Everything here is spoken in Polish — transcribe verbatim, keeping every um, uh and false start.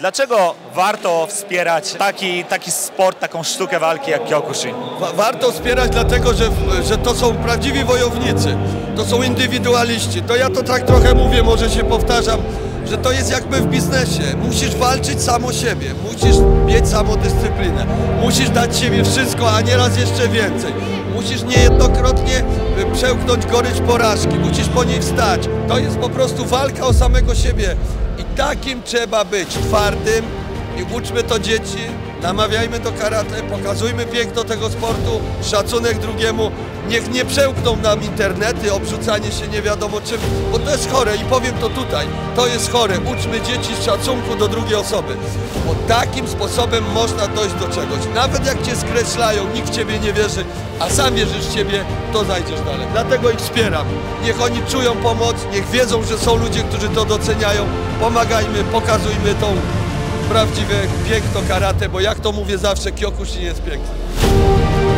Dlaczego warto wspierać taki, taki sport, taką sztukę walki jak Kyokushin? Wa warto wspierać dlatego, że, że to są prawdziwi wojownicy, to są indywidualiści. To ja to tak trochę mówię, może się powtarzam, że to jest jakby w biznesie. Musisz walczyć sam o siebie, musisz mieć samodyscyplinę, musisz dać siebie wszystko, a nieraz jeszcze więcej. Musisz niejednokrotnie przełknąć gorycz porażki, musisz po niej wstać. To jest po prostu walka o samego siebie i takim trzeba być, twardym, i uczmy to dzieci, namawiajmy do karate, pokazujmy piękno tego sportu, szacunek drugiemu. Niech nie przełkną nam internety, obrzucanie się nie wiadomo czym, bo to jest chore i powiem to tutaj, to jest chore. Uczmy dzieci szacunku do drugiej osoby, bo takim sposobem można dojść do czegoś. Nawet jak cię skreślają, nikt w ciebie nie wierzy, a sam wierzysz w siebie, to zajdziesz dalej. Dlatego ich wspieram. Niech oni czują pomoc, niech wiedzą, że są ludzie, którzy to doceniają. Pomagajmy, pokazujmy tą prawdziwe piękno karate, bo jak to mówię zawsze, Kyokushin jest piękny.